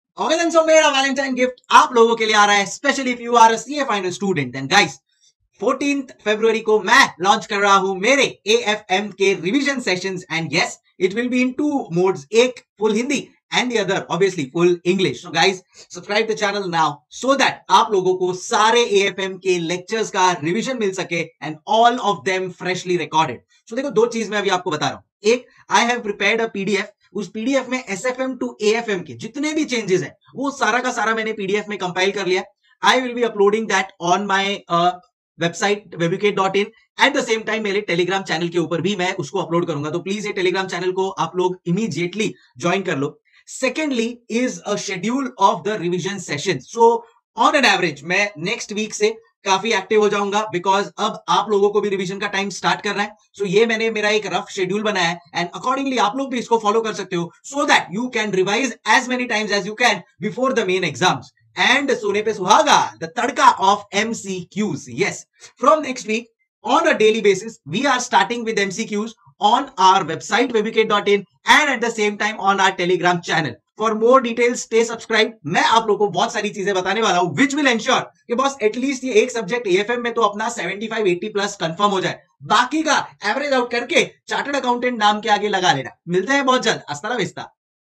Okay then, सो मेरा Valentine gift आप लोगों के लिए आ रहा है, specially if you are a CA final student. Then guys, 14th फरवरी को मैं लॉन्च कर रहा हूं मेरे एएफएम के revision sessions, and yes, it will be in two modes, एक full Hindi and the other obviously full English. So guys, subscribe the channel now so that आप लोगों को सारे एएफएम के लेक्चर्स का रिवीजन मिल सके, and all of them freshly recorded. So देखो, दो चीज मैं अभी आपको बता रहा हूं। एक, I have prepared a PDF. उस पीडीएफ में एसएफएम टू एएफएम के जितने भी चेंजेस है वो सारा का सारा मैंने पीडीएफ में कंपाइल कर लिया। I will be uploading that on my website webucate.in। At the same time मेरे टेलीग्राम चैनल के ऊपर भी मैं उसको अपलोड करूंगा, तो प्लीज ये टेलीग्राम चैनल को आप लोग इमीडिएटली ज्वाइन कर लो। Secondly is a schedule of the revision session. So on an average मैं नेक्स्ट वीक से काफी एक्टिव हो जाऊंगा, बिकॉज अब आप लोगों को भी रिवीजन का टाइम स्टार्ट करना है। सो ये मैंने मेरा एक रफ शेड्यूल बनाया है, एंड अकॉर्डिंगली आप लोग भी इसको फॉलो कर सकते हो, so that you can revise as many times as you can before the main exams. And सोने पे सुहागा, the tadka of MCQs। Yes, from next week on a daily basis we are starting with MCQs on our website webucate.in and at the same time on our Telegram channel. For more details stay subscribed। मैं आप लोगों को बहुत सारी चीजें बताने वाला हूं which will ensure कि बस एटलीस्ट ये एक सब्जेक्ट एएफएम में तो अपना 75-80 प्लस कंफर्म हो जाए, बाकी का एवरेज आउट करके चार्टर्ड अकाउंटेंट नाम के आगे लगा लेना। मिलते हैं बहुत जल्द। हस्ता ला विस्ता।